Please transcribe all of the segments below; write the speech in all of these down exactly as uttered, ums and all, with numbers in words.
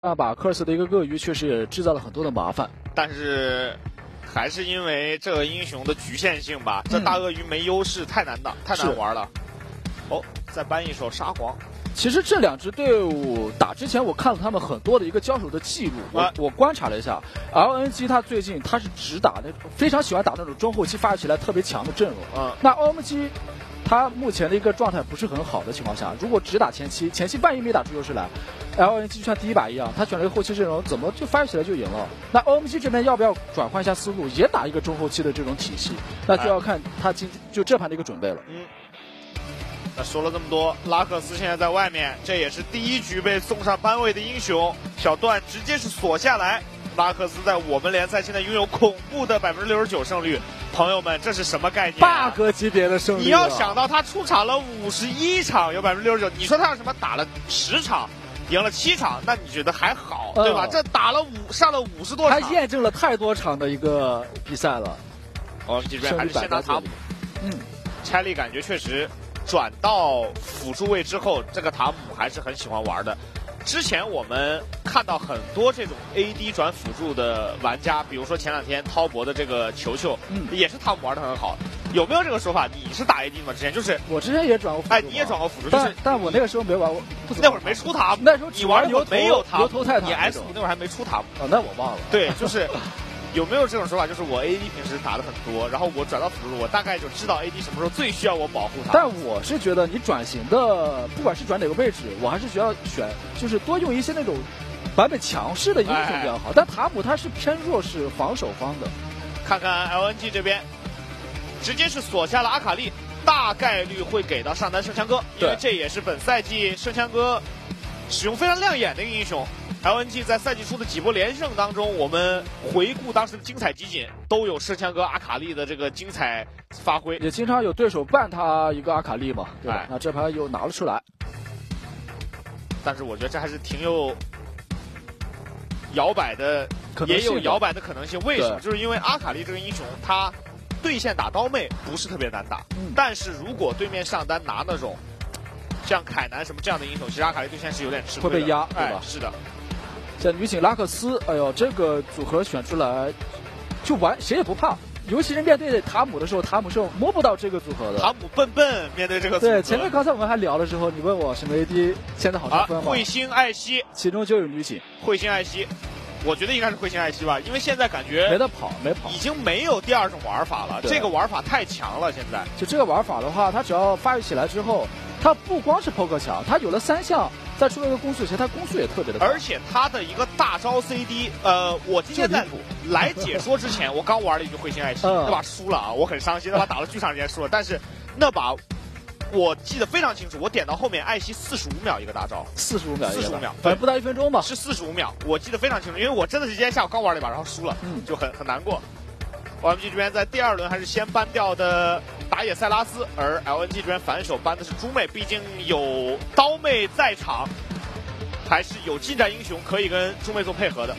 那把科尔斯的一个鳄鱼确实也制造了很多的麻烦， 但是还是因为这个英雄的局限性吧，这大鳄鱼没优势，太难打，太难玩了。哦，再搬一手沙皇。 其实这两支队伍打之前，我看了他们很多的一个交手的记录，我、啊、我观察了一下 ，L N G 他最近他是只打那种非常喜欢打那种中后期发育起来特别强的阵容。 嗯， 那 O M G 他目前的一个状态不是很好的情况下，如果只打前期，前期万一没打出优势来 ，L N G 就像第一把一样，他选了一个后期阵容，怎么就发育起来就赢了？那 O M G 这边要不要转换一下思路，也打一个中后期的这种体系？那就要看他今就这盘的一个准备了。 嗯。那说了这么多，拉克斯现在在外面，这也是第一局被送上班位的英雄，小段直接是锁下来。拉克斯在我们联赛现在拥有恐怖的百分之六十九胜率，朋友们，这是什么概念、啊、 ？bug 级别的胜率、啊。 你要想到他出场了五十一场，有百分之六十九，你说他要什么打了十场，赢了七场，那你觉得还好，嗯、对吧？这打了五上了五十多场， 他验证了太多场的一个比赛了。 我们这边还是先拿塔姆， 嗯， 拆力感觉确实。转到辅助位之后，这个塔姆还是很喜欢玩的。之前我们看到很多这种 A D 转辅助的玩家，比如说前两天滔博的这个球球，嗯，也是塔姆玩的很好。有没有这个说法？你是打 A D 吗？之前就是我之前也转过辅助， 哎，你也转过辅助，就是， 但我那个时候没玩过， 那会儿没出塔姆， 那时候你玩的时候没有塔姆， 牛头泰坦， 你 S 五那会儿还没出塔姆。 哦，那我忘了。 对，就是。有没有这种说法？就是我 A D 平时打的很多，然后我转到辅助，我大概就知道 A D 什么时候最需要我保护他。 但我是觉得你转型的，不管是转哪个位置，我还是需要选，就是多用一些那种版本强势的英雄比较好。哎、但塔姆他是偏弱势防守方的。 看看 L N G 这边，直接是锁下了阿卡丽，大概率会给到上单圣枪哥，因为这也是本赛季圣枪哥使用非常亮眼的一个英雄。L N G 在赛季初的几波连胜当中，我们回顾当时的精彩集锦，都有圣枪哥阿卡丽的这个精彩发挥， 也经常有对手办他一个阿卡丽嘛，对吧？哎、那这盘又拿了出来， 但是我觉得这还是挺有摇摆的，也有摇摆的可能性。为什么？就是因为阿卡丽这个英雄，他对线打刀妹不是特别难打，嗯、但是如果对面上单拿那种像凯南什么这样的英雄，其实阿卡丽对线是有点吃亏的， 会被压，对吧？ 哎、是的。 像女警拉克斯，哎呦，这个组合选出来，就玩谁也不怕。尤其是面对塔姆的时候，塔姆是摸不到这个组合的。 塔姆笨笨面对这个组合。 对，前面刚才我们还聊的时候，你问我什么 A D 现在好上分吗？ 彗星艾希， 其中就有女警。 彗星艾希，我觉得应该是彗星艾希吧，因为现在感觉没得跑，没跑， 已经没有第二种玩法了。这个玩法太强了，现在。 就这个玩法的话，它只要发育起来之后，它不光是 poke 强，它有了三项。再出了一个攻速，其实他攻速也特别的高， 而且他的一个大招 C D， 呃，我今天在来解说之前，我刚玩了一局彗星艾希，那把输了啊，我很伤心，那把打了巨长时间输了，但是那把我记得非常清楚，我点到后面艾希四十五秒一个大招， 四十五秒， 四十五秒， 反正不到一分钟吧， 是四十五秒，我记得非常清楚，因为我真的是今天下午刚玩了一把，然后输了，嗯，就很很难过。O M G 这边在第二轮还是先搬掉的打野塞拉斯，而 L N G 这边反手搬的是猪妹，毕竟有刀妹在场。还是有近战英雄可以跟猪妹做配合的。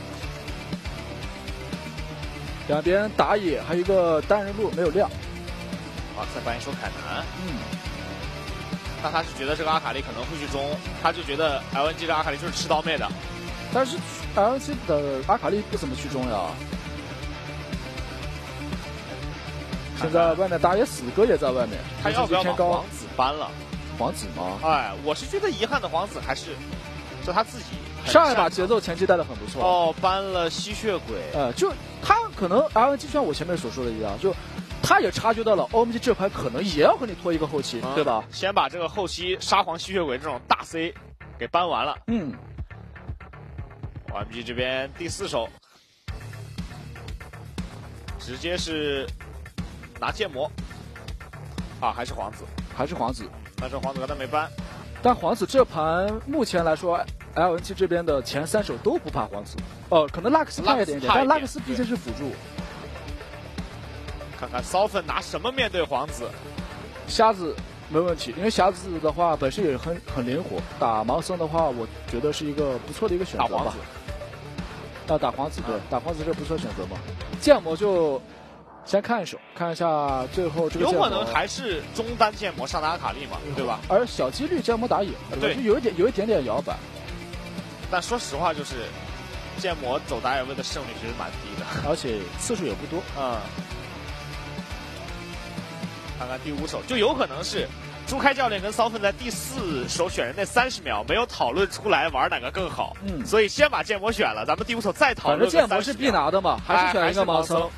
两边打野还有一个单人路没有亮。 啊，再搬一手凯南。嗯。那他是觉得这个阿卡丽可能会去中，他就觉得 L N G 的阿卡丽就是吃刀妹的。 但是 L N G 的阿卡丽不怎么去中呀。现在外面打野死哥也在外面， 他要不要把皇子搬了？ 皇子吗？ 哎，我是觉得遗憾的皇子还是。就他自己上一把节奏前期带的很不错哦，搬了吸血鬼， 呃，就他可能 L N G 像我前面所说的一样，就他也察觉到了 O M G 这盘可能也要和你拖一个后期，嗯、对吧？ 先把这个后期沙皇吸血鬼这种大 C 给搬完了。嗯 ，O M G 这边第四手直接是拿剑魔啊，还是皇子， 还是皇子， 但是皇子刚才没搬。 但皇子这盘目前来说 ，L N G 这边的前三手都不怕皇子。哦、呃，可能拉克斯怕一点点，但拉克斯毕竟是辅助。 看看骚粉拿什么面对皇子？ 瞎子没问题，因为瞎子的话本身也很很灵活。打盲僧的话，我觉得是一个不错的一个选择吧。啊，打皇子对，啊、打皇子是不错选择嘛。剑魔就。先看一手，看一下最后这个有可能还是中单剑魔上的阿卡丽嘛，对吧？ 而小几率剑魔打野，对，就有一点有一点点摇摆。 但说实话，就是剑魔走达尔文的胜率其实蛮低的， 而且次数也不多。 嗯，看看第五手，就有可能是朱开教练跟骚粪在第四手选人那三十秒没有讨论出来玩哪个更好，嗯，所以先把剑魔选了，咱们第五手再讨论。 反正剑魔是必拿的嘛，还是选一个盲僧。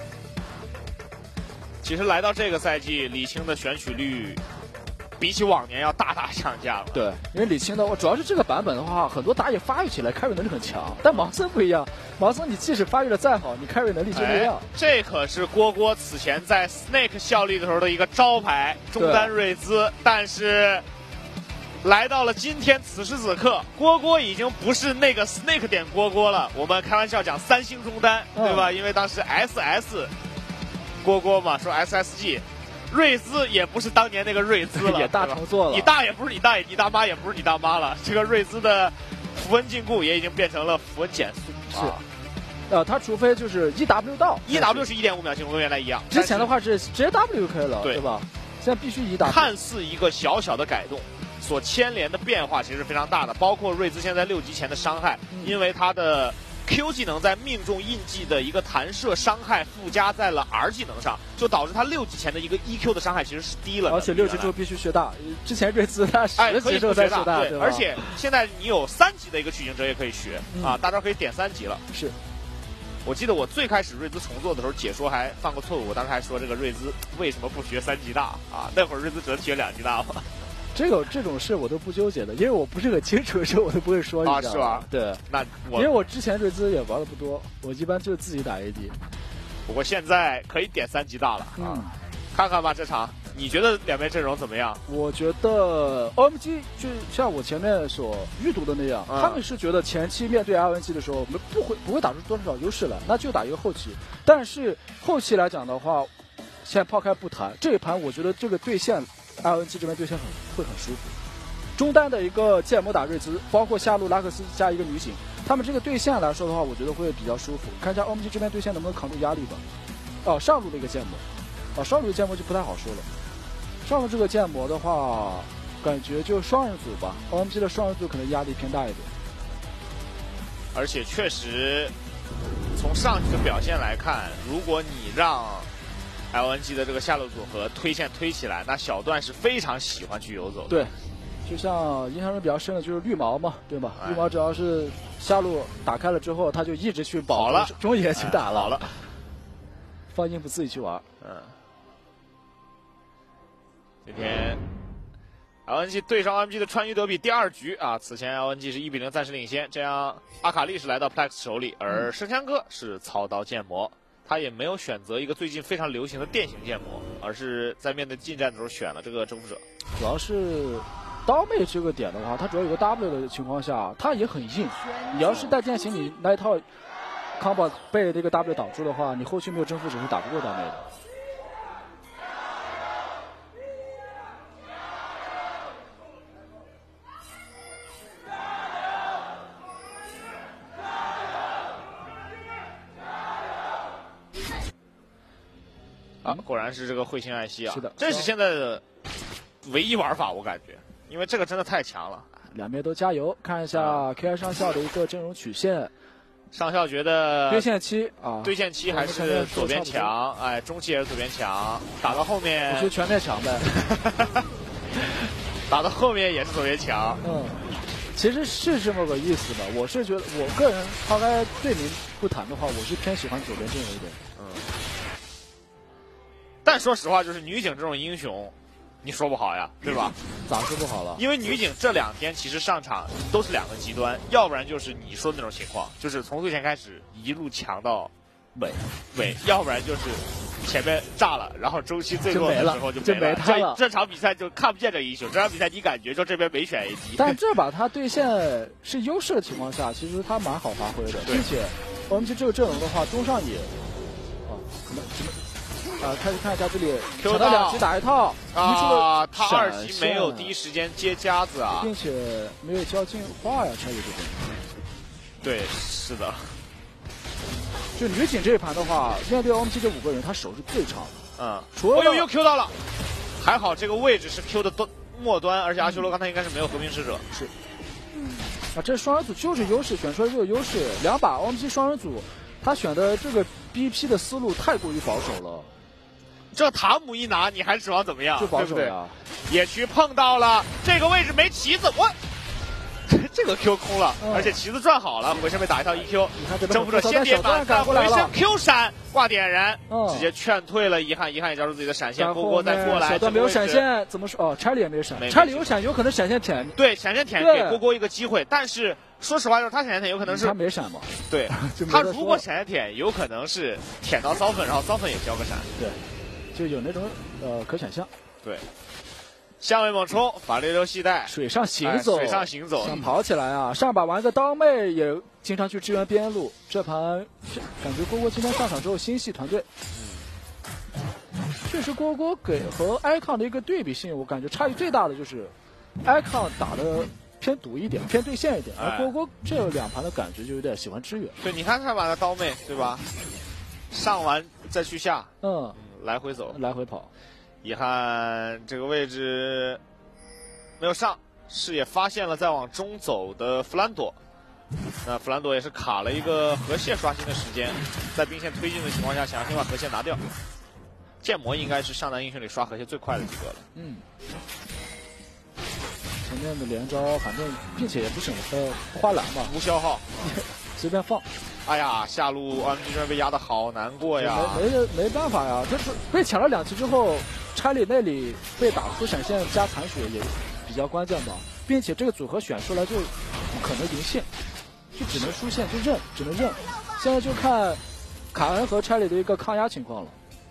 其实来到这个赛季，李青的选取率比起往年要大大下降了。 对，因为李青的话，主要是这个版本的话，很多打野发育起来 carry 能力很强，但盲僧不一样，盲僧你即使发育的再好，你 carry 能力就那样、哎。 这可是郭郭此前在 Snake 效力的时候的一个招牌，中单瑞兹，但是来到了今天此时此刻，郭郭已经不是那个 Snake 点郭郭了。我们开玩笑讲三星中单，嗯、对吧？因为当时 S S 郭郭嘛，说 S S G。瑞兹也不是当年那个瑞兹了， 也大重做了。 你大也不是你大爷，你大妈也不是你大妈了。这个瑞兹的符文禁锢也已经变成了符文减速。 是，啊、呃，他除非就是 E W 到 ，E W 是一点五秒进攻跟原来一样。 之前的话是直接 W 就可以了，对, 对吧？现在必须 E W。 看似一个小小的改动，所牵连的变化其实是非常大的。包括瑞兹现在六级前的伤害，嗯、因为他的 Q 技能在命中印记的一个弹射伤害附加在了 R 技能上，就导致他六级前的一个 E Q 的伤害其实是低了的。 而且六级之后必须学大，之前瑞兹他十级之后再学大， 对，而且现在你有三级的一个取行者也可以学、嗯、啊，大招可以点三级了。 是， 我记得我最开始瑞兹重做的时候解说还犯过错误，我当时还说这个瑞兹为什么不学三级大啊？那会儿瑞兹只能学两级大嘛。 这个这种事我都不纠结的，因为我不是很清楚的时候我都不会说。 啊，是吧？ 对， 那我因为我之前瑞兹也玩的不多，我一般就是自己打 A D。 不过现在可以点三级大了啊、嗯，看看吧这场，你觉得两边阵容怎么样？ 我觉得 O M G 就像我前面所预读的那样、嗯，他们是觉得前期面对 L N G 的时候没不会不会打出多少优势来，那就打一个后期。但是后期来讲的话，先抛开不谈，这一盘我觉得这个对线。L N G 这边对线很会很舒服，中单的一个剑魔打瑞兹，包括下路拉克斯加一个女警，他们这个对线来说的话，我觉得会比较舒服。看一下 O M G 这边对线能不能扛住压力吧。哦，上路的一个剑魔，哦，上路的剑魔就不太好说了。上路这个剑魔的话，感觉就双人组吧 ，O M G 的双人组可能压力偏大一点。 而且确实，从上去的表现来看，如果你让L N G 的这个下路组合推线推起来，那小段是非常喜欢去游走的。 对，就像印象中比较深的就是绿毛嘛，对吧？哎、绿毛只要是下路打开了之后，他就一直去保了，中野去打了， 好、哎、了， 放音符自己去玩。 嗯，今天 L N G 对上 O M G 的川渝德比第二局啊，此前 L N G 是一比零暂时领先，这样阿卡丽是来到 Plex 手里，而生枪哥是操刀剑魔。他也没有选择一个最近非常流行的电刑剑魔，而是在面对近战的时候选了这个征服者。 主要是刀妹这个点的话，它主要有个 W 的情况下，它也很硬。你要是带电刑，你那一套 combo 被这个 W 挡住的话，你后续没有征服者是打不过刀妹的。 啊，果然是这个彗星艾希啊！ 是的， 这是现在的唯一玩法，我感觉，因为这个真的太强了。 两边都加油，看一下 K I 上校的一个阵容曲线。 上校觉得对线期啊， 对线期还是左边强，哎，中期也是左边强，打到后面我就全面强呗。 打到后面也是左边强。 嗯，其实是这么个意思吧。我是觉得，我个人抛开队名不谈的话，我是偏喜欢左边阵容一点。 嗯。但说实话，就是女警这种英雄，你说不好呀，对吧？ 咋说不好了？ 因为女警这两天其实上场都是两个极端，要不然就是你说的那种情况，就是从最前开始一路强到尾尾，要不然就是前面炸了，然后周期最弱的时候就没了，就没他了。 这, 这场比赛就看不见这个英雄，这场比赛你感觉就这边没选 A D， 但这把他对线是优势的情况下，其实他蛮好发挥的，并且我们这个阵容的话，中上野，哦，可能什么？啊，开始看一下这里，抢到两级打一套啊，他二级没有第一时间接夹子啊， 并且没有交进化呀，川渝这边。 对，是的。 就女警这一盘的话，面对 O M G 这五个人，他手是最长的。 嗯， 除了又又 Q 到了，还好这个位置是 Q 的端末端，而且阿修罗刚才应该是没有和平使者。 是。 啊，这双人组就是优势，选出来就是优势。两把 O M G 双人组，他选的这个 B P 的思路太过于保守了。 这塔姆一拿，你还指望怎么样？ 就保守呀。 野区碰到了这个位置没旗子，我这个 Q 空了，嗯、而且旗子转好了，回身被打一套 E Q， 征服者先点满，但回身 Q 闪挂点燃，嗯、直接劝退了遗憾，遗憾也交出自己的闪现，蝈蝈再过来， 小段没有闪现，怎么说？哦，查理也没有闪，查理有闪，有可能闪现舔， 对，闪现舔给蝈蝈一个机会，但是说实话，就是他闪现舔有可能是他没闪嘛， 对，他如果闪现舔，有可能是舔到骚粉，然后骚粉也交个闪， 对，就有那种呃可想象， 对。向位猛冲，法律流系带， 水上行走， 哎、水上行走， 想跑起来啊！上把玩个刀妹也经常去支援边路，这盘感觉蝈蝈今天上场之后心系团队。嗯，确实蝈蝈给和 icon 的一个对比性，我感觉差异最大的就是 icon 打的偏毒一点，偏对线一点，而蝈蝈这两盘的感觉就有点喜欢支援。 对，你看上把的刀妹对吧？上完再去下， 嗯， 嗯来回走， 来回跑。 遗憾这个位置没有上，视野发现了在往中走的弗兰朵，那弗兰朵也是卡了一个河蟹刷新的时间，在兵线推进的情况下，想要先把河蟹拿掉。剑魔应该是上单英雄里刷河蟹最快的几个了。 嗯，前面的连招反正并且也不省呃不花蓝吧， 无消耗， 随便放。 哎呀，下路 O M G 这边被压的好难过呀！ 没没没办法呀，就是被抢了两期之后，查理那里被打出闪现加残血也比较关键吧，并且这个组合选出来就不可能赢线，就只能输线，就认，只能认。现在就看卡恩和查理的一个抗压情况了。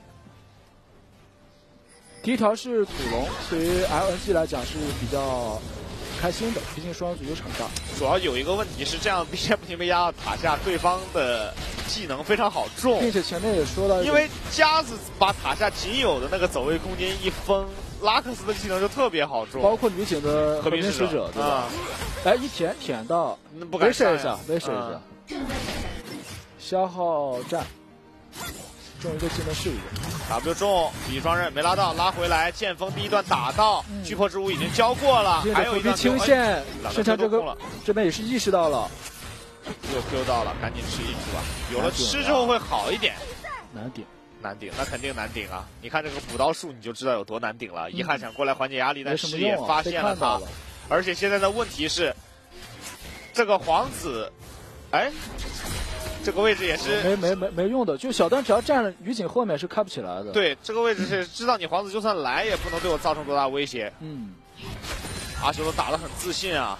第一条是土龙，对于 L N G 来讲是比较开心的，毕竟双人组有场大。 主要有一个问题是，这样兵线不停被压到塔下，对方的技能非常好中， 并且前面也说了， 因为夹子把塔下仅有的那个走位空间一封，拉克斯的技能就特别好中， 包括女警的和平使者， 使者对吧？哎、嗯，一舔舔到， 不敢上一下，威慑一下， 嗯、 消耗战。中一个技能是一个 W 中，比双刃没拉到，拉回来，剑锋第一段打到，嗯、巨破之舞已经交过了，还有一段清线，剩下这个了这边也是意识到了， 又 Q 到了，赶紧吃一吃吧，有了吃之后会好一点。 难顶， 难顶，那肯定难顶啊！你看这个补刀术，你就知道有多难顶了。遗憾想过来缓解压力，但视野发现了他，而且现在的问题是，这个皇子，哎。这个位置也是没没没没用的，就小段只要站了女警后面是开不起来的。 对，这个位置是知道你皇子就算来也不能对我造成多大威胁。 嗯， 阿修罗打得很自信啊，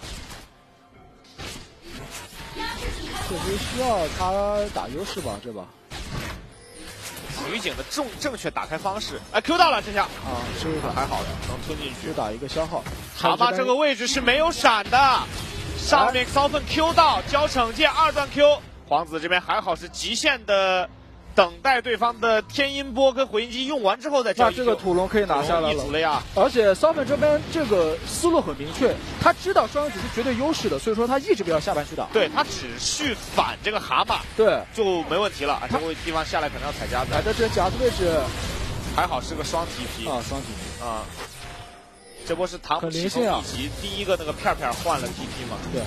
确实需要他打优势吧，这把。 女警的正正确打开方式，哎 ，Q 到了这下啊，吃一个还好的，能吞进去。 就打一个消耗。 蛤蟆这个位置是没有闪的，上面骚粉 Q 到交惩戒二段 Q。皇子这边还好是极限的等待对方的天音波跟回音机用完之后再交。 那这个土龙可以拿下来了。了呀！ 而且骚粉这边这个思路很明确，他知道双人组是绝对优势的，所以说他一直不要下半区打。 对他只去反这个蛤蟆， 对， 就没问题了。这个地方下来可能要踩夹子。 踩在这夹子位置， 还好是个双 T P 啊，双 T P 啊。这波是唐姆启动以及第一个那个片片换了 T P 嘛？ 对。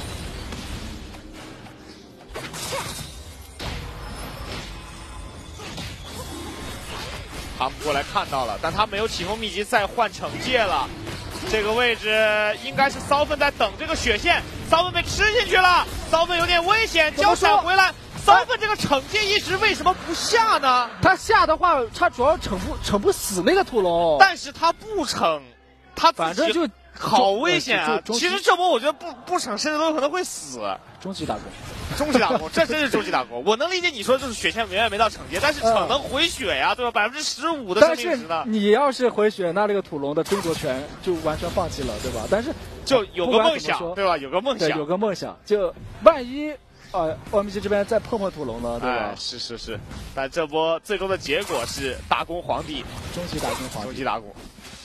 他们过来看到了，但他没有起风秘籍，再换惩戒了。这个位置应该是骚粉在等这个血线，骚粉被吃进去了，骚粉有点危险，交闪回来。骚粉这个惩戒一直为什么不下呢？ 他下的话，他主要惩不惩不死那个土龙， 但是他不惩，他反正就好危险啊！其实这波我觉得不不惩，甚至都有可能会死。 终极打工。 终极打工，这真是终极打工。我能理解你说就是血线永远没到惩戒，但是逞能回血呀，对吧？百分之十五的生命值呢。 你要是回血，那这个土龙的争夺权就完全放弃了，对吧？但是就有个梦想，对吧？有个梦想， 有个梦想，就万一呃 O M G 这边再碰碰土龙呢，对吧？ 哎、是是是，但这波最终的结果是打工皇帝， 终极打工皇帝， 终极打工。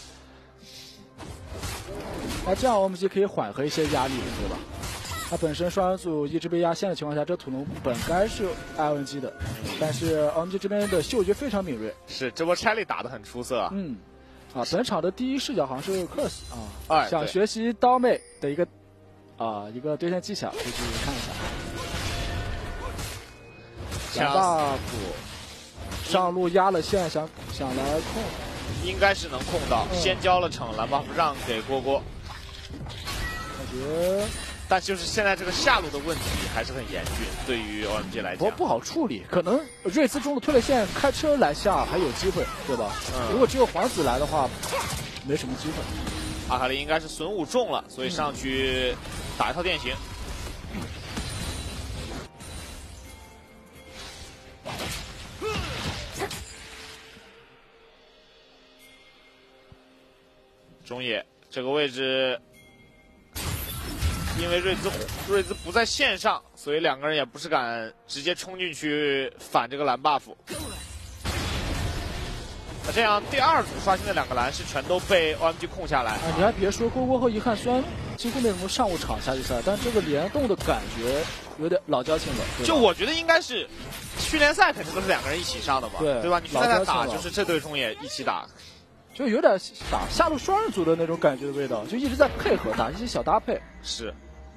那这样 O M G 可以缓和一些压力，对吧？他本身双人组一直被压线的情况下，这土龙本该是 L N G 的，但是 O M G 这边的嗅觉非常敏锐。 是，这波拆力打得很出色啊。 嗯，啊，本场的第一视角好像是 Curse 啊， 哎， 想学习刀妹的一个啊，一个对线技巧，可以去看一下。蓝 buff 上路压了线，想想来控， 应该是能控到，嗯、先交了惩，蓝 buff 让给蝈蝈。 感觉， 但就是现在这个下路的问题还是很严峻，对于 O M G 来讲， 不不好处理。可能瑞兹中路推了线，开车来下还有机会，对吧？嗯、如果只有皇子来的话，没什么机会。 阿卡丽应该是损五中了，所以上去打一套电刑。中野这个位置，因为瑞兹瑞兹不在线上，所以两个人也不是敢直接冲进去反这个蓝 buff。那这样第二组刷新的两个蓝是全都被 O M G 控下来。 啊，你还别说，蝈蝈和遗憾虽然几乎没怎么上过场夏季赛，但这个联动的感觉有点老交情了。 就我觉得应该是训练赛肯定都是两个人一起上的嘛， 对对吧？你训练赛打就是这对中野一起打。 就有点打下路双人组的那种感觉的味道，就一直在配合打一些小搭配。 是。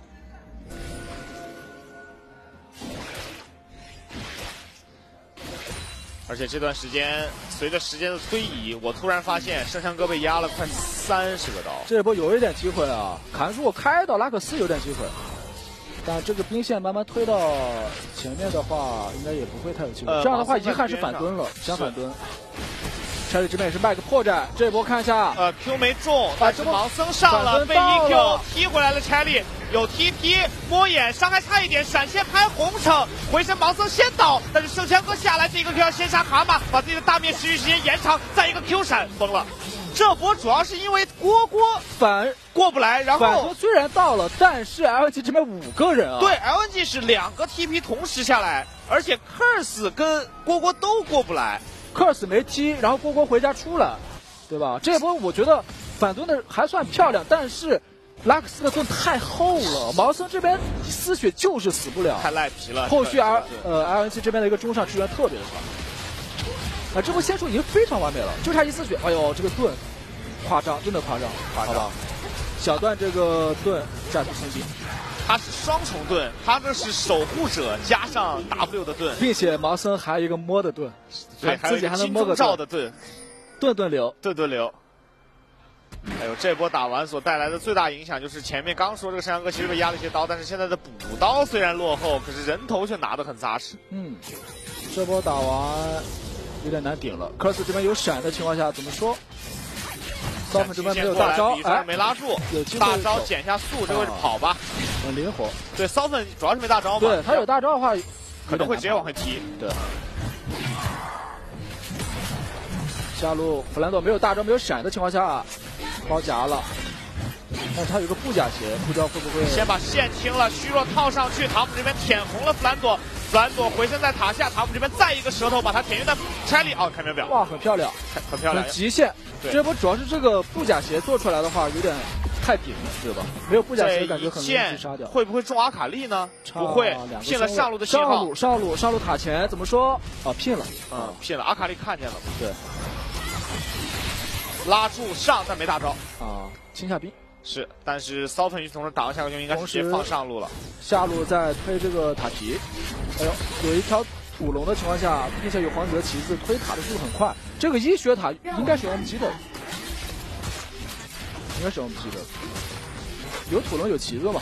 而且这段时间，随着时间的推移，我突然发现圣枪哥被压了快三十个刀。 这波有一点机会啊，砍如果开到拉克斯有点机会，但这个兵线慢慢推到前面的话，应该也不会太有机会。呃、这样的话，遗憾是反蹲了，想反蹲。查理这边也是卖个破绽，这波看一下， 呃 Q 没中，但是盲僧上了，被 E Q 踢回来了。查理有 T P 摸眼，伤害差一点，闪现拍红惩，回身盲僧先倒，但是圣枪哥下来这一个 Q 要先杀卡玛，把自己的大灭持续时间延长，再一个 Q 闪疯了。这波主要是因为蝈蝈反过不来，然后虽然到了，但是 L N G 这边五个人啊， 对 L N G 是两个 T P 同时下来，而且 Curse 跟蝈蝈都过不来。 Curse 没踢，然后蝈蝈回家出来，对吧？这波我觉得反蹲的还算漂亮，但是拉克斯的盾太厚了，毛僧这边丝血就是死不了， 太赖皮了。 后续 L 呃 L N G 这边的一个中上支援特别的差，啊，这波先手已经非常完美了，就差一丝血。哎呦，这个盾夸张，真的夸张， 夸张。 好吧，小段这个盾战术冲击。 他是双重盾，他这是守护者加上 W 的盾， 并且毛僧还有一个摸的盾， 对， 自己还能摸个照的盾， 盾盾流， 盾盾流。哎呦，这波打完所带来的最大影响就是前面刚说这个山羊哥其实被压了一些刀，但是现在的补刀虽然落后，可是人头却拿得很扎实。 嗯，这波打完有点难顶了。科斯这边有闪的情况下，怎么说？骚粉这边没有大招， 哎，没拉住， 有机会大招减下速，这个位置跑吧， 很灵活。 对，骚粉主要是没大招嘛， 对他有大招的话， 可能会直接往回踢。 对。下路弗兰多没有大招、没有闪的情况下，包夹了。但是他有个布甲鞋，不知道会不会先把线清了，虚弱套上去，塔姆这边舔红了弗兰多，弗兰多回身在塔下，塔姆这边再一个舌头把他舔晕在拆里，哦，看没有表？ 哇，很漂亮， 很漂亮， 很极限。这波主要是这个布甲鞋做出来的话，有点太顶了，对吧？没有布甲鞋感觉很容易被杀掉。 会不会中阿卡丽呢？不会，骗了上路的信号。 上路上路上路塔前怎么说？啊，骗了， 嗯，骗了。阿卡丽看见了， 对， 拉住上，但没大招啊，清下兵。 是，但是骚粉与此同时打完下个就应该直接放上路了。 下路在推这个塔皮，哎呦，有一条土龙的情况下，并且有皇子的旗子，推塔的速度很快。这个医学塔应该是 O M G 的，应该是 O M G 的，有土龙有旗子嘛。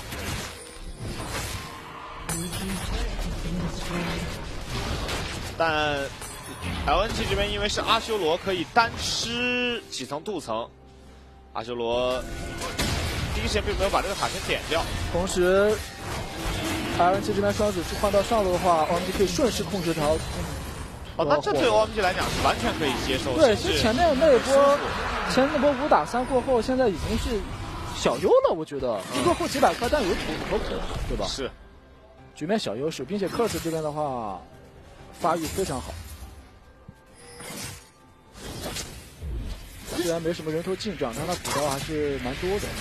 但 L N G 这边因为是阿修罗，可以单吃几层镀层。阿修罗第一时间并没有把这个塔先点掉， 同时 L N G 这边双子换到上路的话 ，O M G 可以顺势控制条。 哦，那这对 O M G 来讲是完全可以接受。 对，其实前面那一波，前那波五打三过后，现在已经是小优了，我觉得一个后几百颗，但有土头可对吧？ 是， 局面小优势，并且克斯这边的话发育非常好。虽然没什么人头进账，但他补刀还是蛮多的。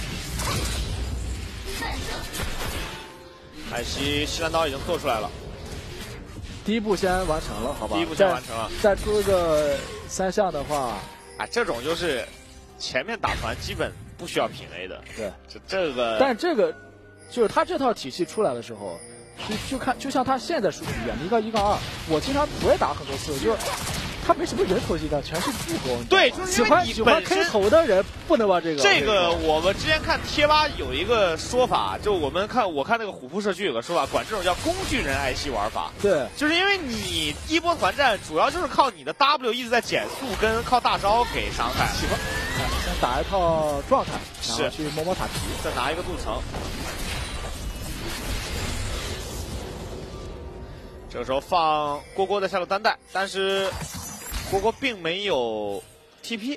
凯西西兰刀已经做出来了， 第一步先完成了，好吧？ 第一步先完成了， 再出一个三项的话， 哎，这种就是前面打团基本不需要平 A 的。 对， 这这个， 但这个就是他这套体系出来的时候，就就看就像他现在数据一样，一个一个二，我经常不会打很多次，就他没什么人头技的，全是助攻。 对，就是喜欢喜欢开头的人不能玩这个。 这个我们之前看贴吧有一个说法，就我们看我看那个虎扑社区有个说法，管这种叫工具人艾希玩法。 对， 就是因为你一波团战主要就是靠你的 W 一直在减速，跟靠大招给伤害。 喜欢，哎，先打一套状态，然后是去摸摸塔皮， 再拿一个镀层。这个时候放郭郭在下路单带，但是郭郭并没有 T P。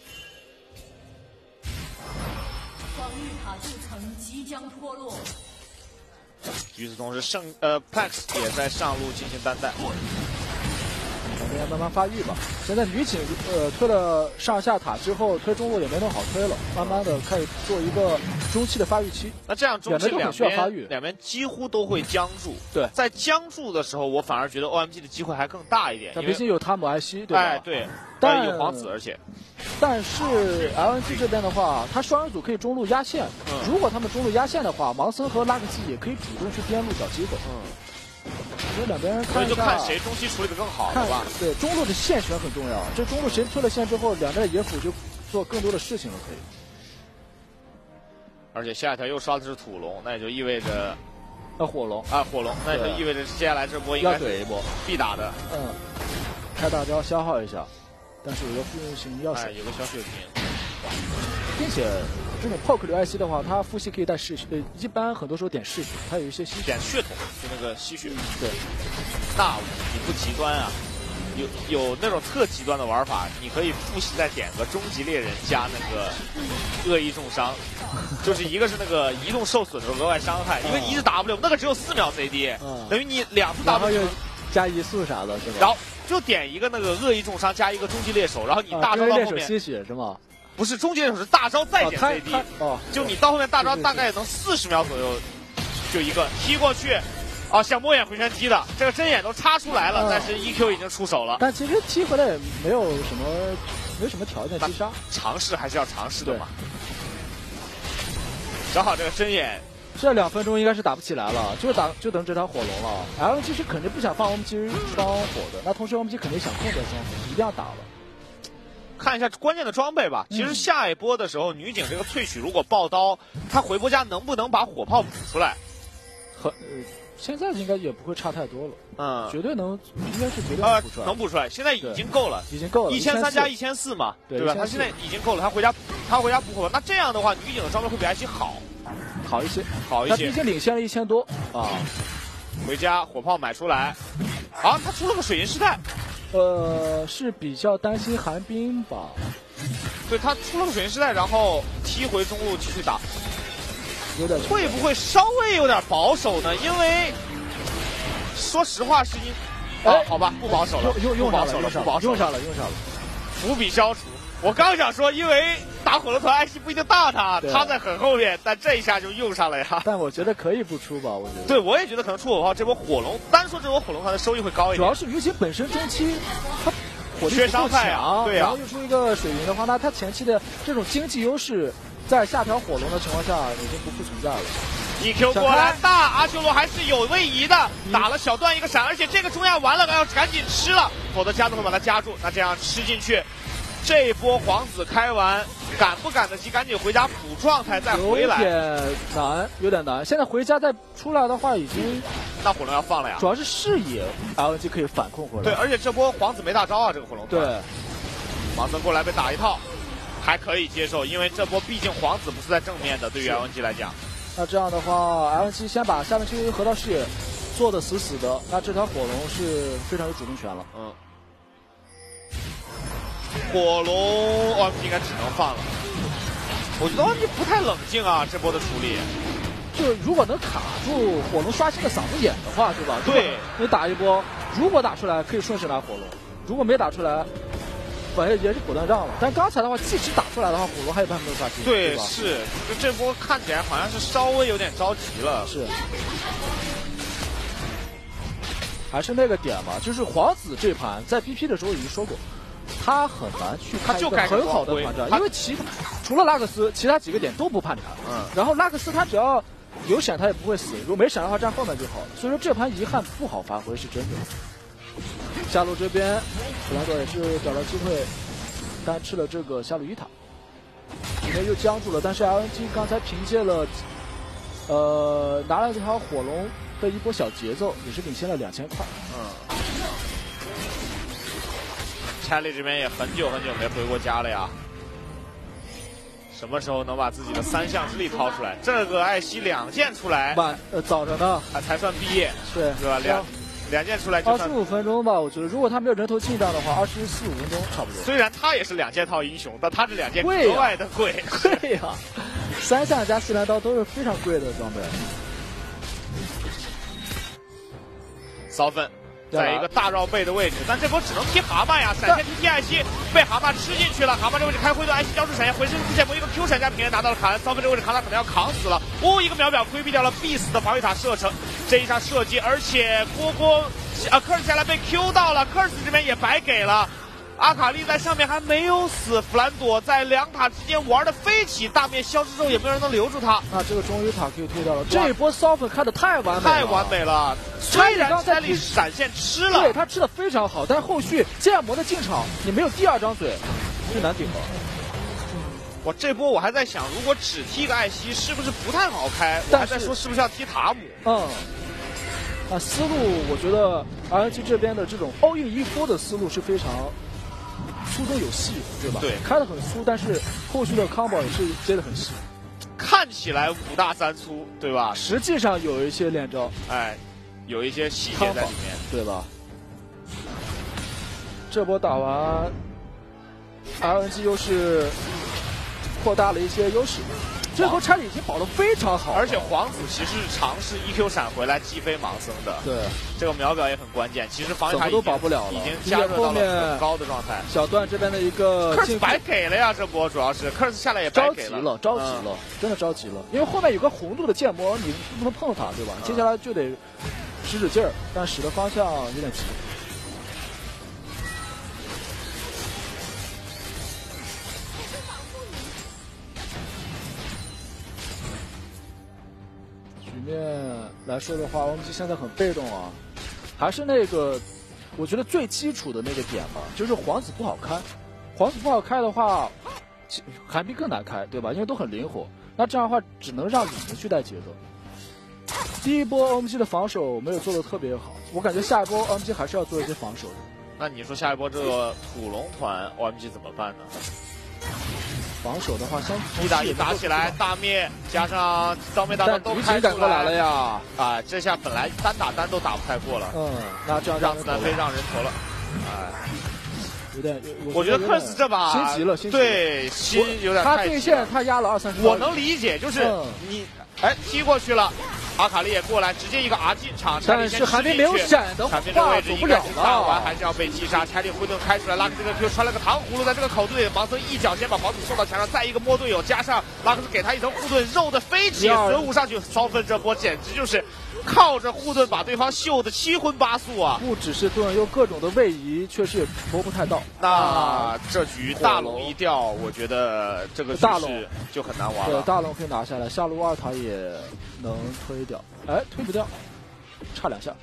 防御塔筑层即将脱落。 与此同时，圣呃 Plex 也在上路进行单带。 两边慢慢发育吧。现在女警呃推了上下塔之后，推中路也没那么好推了，慢慢的开始做一个中期的发育期。 那这样中期两需要发育， 两边几乎都会僵住。 对， 在僵住的时候，我反而觉得 O M G 的机会还更大一点。 毕竟有塔姆艾希，对吧？ 哎，对， 但有皇子，而且。 但是 L N G 这边的话，他双人组可以中路压线。嗯、如果他们中路压线的话，盲僧和拉克西也可以主动去边路找机会。嗯，所以两边看一下， 所以就看谁中期处理的更好，好吧？ 对，中路的线选很重要。这中路谁推了线之后，两边的野辅就做更多的事情了，可以。 而且下一条又刷的是土龙，那也就意味着， 啊火龙啊火龙，那也就意味着接下来这波应该怼一波必打的。 嗯，开大招消耗一下。但是有个复用型要死， 哎，有个小血瓶， 并且这种炮克流艾希的话，它复吸可以带嗜血，呃，一般很多时候点嗜血，它有一些吸血， 点血统，就那个吸血。 对， 那你不极端啊？有有那种特极端的玩法，你可以复吸再点个终极猎人加那个恶意重伤，就是一个是那个移动受损的额外伤害，一个一是 W， 那个只有四秒 C D，、嗯、等于你两次 W 加移速啥的，是吧？ 然后。就点一个那个恶意重伤加一个终极猎手，然后你大招到后面吸血是吗？ 不是，终极猎手是大招再减 C D， 哦， 就你到后面大招大概能四十秒左右，就一个踢过去，啊，像摸眼回旋踢的，这个针眼都插出来了，但是 E Q 已经出手了。 但其实踢回来也没有什么，没有什么条件击杀， 尝试还是要尝试的嘛。正好这个针眼。 这两分钟应该是打不起来了，就打就等这条火龙了。L N G 是肯定不想放 O M G 双火的，那同时 O M G 肯定想控制双火，一定要打了。 看一下关键的装备吧。其实下一波的时候，嗯、女警这个萃取如果爆刀，她回波家能不能把火炮补出来？ 很、呃，现在应该也不会差太多了。嗯，绝对能，应该是绝对能补出来。 呃、能补出来，现在已经够了， 已经够了。 一千三加一千四嘛，对, 对吧？他现在已经够了，他回家，他回家补火。那这样的话，女警的装备会比艾希好。 好一些， 好一些。 他毕竟领先了一千多啊！ 回家火炮买出来，啊，他出了个水银师太， 呃，是比较担心寒冰吧？ 对，他出了个水银师太，然后踢回中路继续打， 有点会不会稍微有点保守呢？因为说实话是因，啊，好吧，不保守了， 用用上了，不保守， 用上了，用上了， 伏笔消除。我刚想说，因为打火龙团艾希不一定大他，他在很后面，但这一下就用上了呀。 但我觉得可以不出吧，我觉得。 对，我也觉得可能出火炮，这波火龙单说这波火龙团的收益会高一点。 主要是女警本身中期他火力缺伤害啊，对啊，然后又出一个水银的话，那他前期的这种经济优势，在下条火龙的情况下已经不复存在了。 E Q 过来大，阿修罗还是有位移的，打了小段一个闪，而且这个中亚完了要赶紧吃了，否则加特会把他夹住。那这样吃进去。这一波皇子开完，赶不赶得及？赶紧回家补状态再回来。 有点难，有点难。现在回家再出来的话，已经那火龙要放了呀。 主要是视野 ，L N G 可以反控回来。 对，而且这波皇子没大招啊，这个火龙。 对， 盲僧过来被打一套，还可以接受，因为这波毕竟皇子不是在正面的，对于 L N G 来讲。 那这样的话 ，L N G 先把下面这个河道视野做得死死的，那这条火龙是非常有主动权了。 嗯。火龙 O M G 应该只能放了，我觉得 O M G 不太冷静啊，这波的处理。 就如果能卡住火龙刷新的嗓子眼的话，对吧？ 对， 你打一波，如果打出来可以顺势拿火龙，如果没打出来，反正也是果断让了。但刚才的话，即使打出来的话，火龙还有办法没有刷新。 对， 对吧是，就这波看起来好像是稍微有点着急了。 是。还是那个点嘛，就是皇子这盘在 B P 的时候已经说过。他很难去开一个很好的团战，因为其除了拉克斯，其他几个点都不判你看。嗯。然后拉克斯他只要有闪他也不会死，如果没闪的话站后面就好了。所以说这盘遗憾不好发挥是真的。下路这边弗兰多也是找到机会单吃了这个下路一塔，里面又僵住了，但是 L N G 刚才凭借了呃拿了这条火龙的一波小节奏，也是领先了两千块。 嗯。查理这边也很久很久没回过家了呀。什么时候能把自己的三项之力掏出来？这个艾希两件出来， 晚呃早着呢， 啊才算毕业， 是是吧？两两件出来就二十五分钟吧，我觉得如果他没有人头进账的话，二十四五分钟差不多。 虽然他也是两件套英雄，但他这两件贵格外的贵。 对呀、啊，三项加四连刀都是非常贵的装备。 骚分。在一个大绕背的位置，但这波只能踢蛤蟆呀！闪现踢踢艾希，被蛤蟆吃进去了。蛤蟆这位置开灰盾，艾希交出闪现，回身出现波一个 Q 闪加平原拿到了卡恩。骚分这位置卡塔可能要扛死了，哦，一个秒表规避掉了必死的防御塔射程，这一下射击，而且波波啊科尔下来被 Q 到了，科尔斯这边也白给了。阿卡丽在上面还没有死，弗兰朵在两塔之间玩的飞起，大面消失之后也没有人能留住他。 啊，这个终于塔可以推掉了。这一波骚粉开的太完美了， 太完美了。虽然查理闪现吃了， 对他吃的非常好，但是后续剑魔的进场，你没有第二张嘴，是难顶了。 我这波我还在想，如果只踢个艾希，是不是不太好开？我还在说是不是要踢塔姆？ 嗯。啊，思路我觉得 R N G 这边的这种 all in 一波的思路是非常粗中有细，对吧？ 对， 开的很粗，但是后续的 combo 也是接的很细。 看起来五大三粗，对吧？ 实际上有一些连招， 哎，有一些细节在里面， 对吧？这波打完 ，R N G 又是扩大了一些优势。这波查理已经保得非常好， 而且皇子其实是尝试 E Q 闪回来击飞盲僧的。 对， 这个秒表也很关键。其实防御塔都保不了了， 已经加热到了很高的状态。 小段这边的一个科尔斯白给了呀，这波主要是科尔斯下来也白给了，着急了，着急了，嗯、真的着急了。因为后面有个红度的剑魔，你不能碰它，对吧？嗯、接下来就得使使劲儿，但使的方向有点急。局面来说的话，我们现在很被动啊，还是那个，我觉得最基础的那个点吧，就是皇子不好开，皇子不好开的话，寒冰更难开，对吧？因为都很灵活，那这样的话只能让李宁去带节奏。第一波 O M G 的防守没有做的特别好，我感觉下一波 O M G 还是要做一些防守的。 那你说下一波这个土龙团 O M G 怎么办呢？ 防守的话，先一打一打起来，大灭加上刀灭大刀都开出来了呀！ 啊，这下本来单打单都打不太过了。 嗯，那这样让子弹飞让人头了。哎， 有点， 我觉得克斯这把心急了，心急了。对，心有点太急了。 他对线他压了二三十。 我能理解，就是你哎踢过去了。阿卡丽也过来，直接一个 R 进场， 但是还没没有闪的话， 这个位置走不了了。完还是要被击杀。查理回盾开出来，拉克这个 Q 穿了个糖葫芦，在这个口子里，盲僧一脚先把皇子送到墙上，再一个摸队友，加上拉克斯给他一层护盾，肉的飞起，损五上去，骚分这波简直就是靠着护盾把对方秀的七荤八素啊！ 不只是盾，又各种的位移，确实也摸不太到。 那这局大龙一掉，我觉得这个大龙就很难玩了。 对，大龙可以拿下来，下路二塔也能推掉。哎，推不掉，差两下。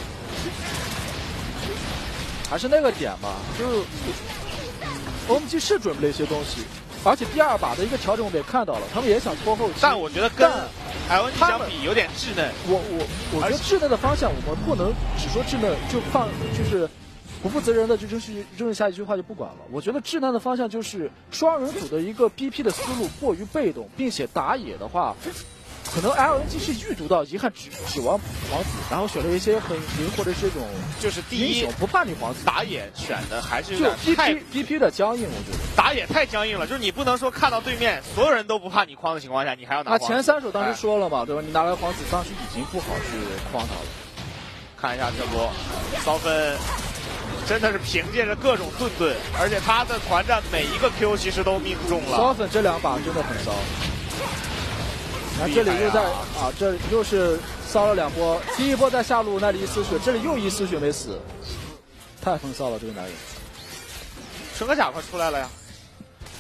还是那个点吧，就是 O M G 是准备了一些东西，而且第二把的一个调整我们也看到了，他们也想拖后期。 但我觉得跟 L N G 相比有点稚嫩。 我我我觉得稚嫩的方向，我们不能只说稚嫩就放就是不负责任的就扔去扔下一句话就不管了。我觉得稚嫩的方向就是双人组的一个 B P 的思路过于被动，并且打野的话。可能 L N G 是预读到遗憾只指王皇子，然后选了一些很灵活的这种， 就是第一不怕你皇子打野选的还是有点太 B P 的僵硬，我觉得打野太僵硬了，就是你不能说看到对面所有人都不怕你框的情况下，你还要拿皇子。 啊，前三手当时说了嘛，哎、对吧？你拿来皇子当时已经不好去框他了。 看一下这波骚分，真的是凭借着各种盾盾，而且他的团战每一个 Q 其实都命中了。 骚粉这两把真的很骚。那这里又在啊，这又是骚了两波。第一波在下路那里一丝血，这里又一丝血没死，太风骚了这个男人。 神科甲快出来了呀！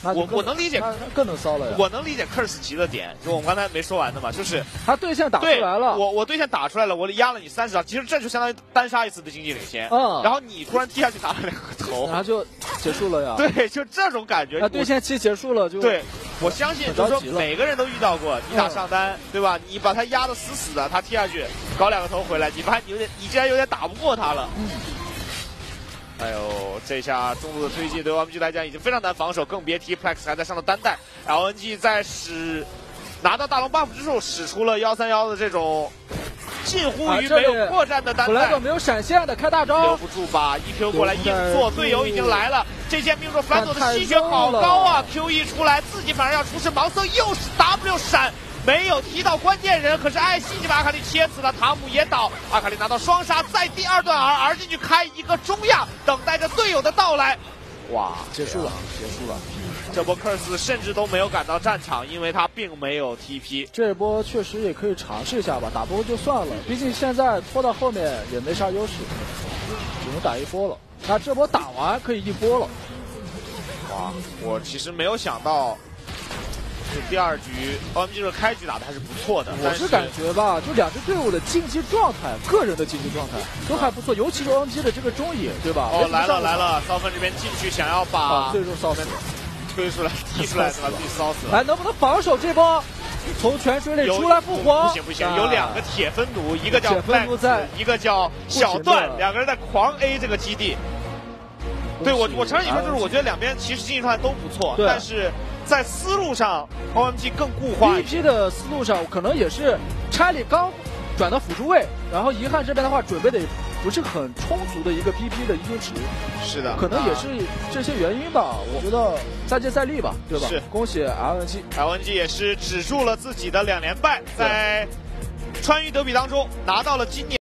我我能理解， 他更能骚了呀。 我能理解科尔斯奇的点，就我们刚才没说完的嘛，就是他对线打出来了， 我我对线打出来了，我压了你三十刀，其实这就相当于单杀一次的经济领先。 嗯， 然后你突然踢下去打了两个头， 然后就结束了呀。 对，就这种感觉。 那对线期结束了就。 对，我相信就是说每个人都遇到过，你打上单，对吧？你把他压得死死的，他踢下去搞两个头回来，你发现你有点，你竟然有点打不过他了。 嗯。 哎呦，这下中路的推进对 O M G 来讲已经非常难防守，更别提 Plex 还在上的单带。L N G 在使拿到大龙 buff 之后，使出了幺三幺的这种近乎于没有破绽的单带。 普莱德没有闪现的开大招， 留不住吧 ？E Q 过来硬做，队友已经来了。这剑命中反左的吸血好高啊 ！Q 一出来，自己反而要出示盲僧，又是 W 闪。没有踢到关键人，可是艾希就把阿卡丽切死了，塔姆也倒，阿卡丽拿到双杀，再第二段 R R 进去开一个中亚，等待着队友的到来。哇， 结束了，结束了。 这波克斯甚至都没有赶到战场，因为他并没有 T P。 这一波确实也可以尝试一下吧，打不过就算了，毕竟现在拖到后面也没啥优势，只能打一波了。那这波打完可以一波了。 哇，我其实没有想到。第二局 O M G 这个开局打的还是不错的， 我是感觉吧，就两支队伍的竞技状态，个人的竞技状态都还不错，尤其是 O M G 的这个中野，对吧？ 哦，来了来了，骚芬这边进去想要把、 啊、最终骚芬推出来踢出来，把自己骚死了。 来，能不能防守这波？从泉水里出来复活？ 不行不行，啊、有两个铁分弩，一个叫 Max， 在一个叫小段，两个人在狂 A 这个基地。对我，我承认你说，就是我觉得两边其实竞技状态都不错，但是在思路上 O M G 更固化。 B P 的思路上，可能也是查理刚转到辅助位，然后遗憾这边的话准备的不是很充足的一个 P P 的英雄值。 是的， 可能也是这些原因吧。我觉得再接再厉吧，对吧？ 是， 恭喜 L N G，L N G 也是止住了自己的两连败，在川渝德比当中拿到了今年。